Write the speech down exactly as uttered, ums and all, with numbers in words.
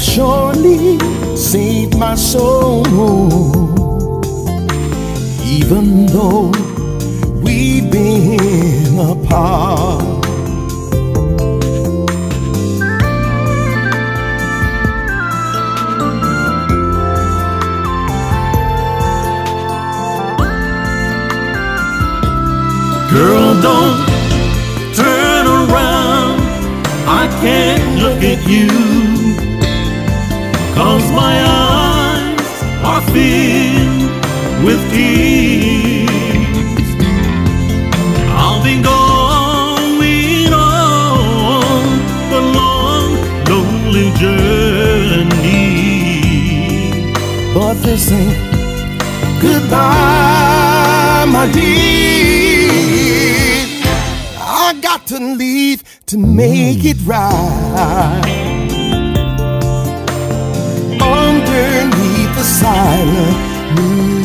surely saved my soul. Even though we've been apart, girl, don't turn around, I can't look at you, 'cause my eyes are filled with tears. I'll be going on a long, lonely journey, but this ain't goodbye, my dear. I got to leave to make it right. Underneath the silent moon,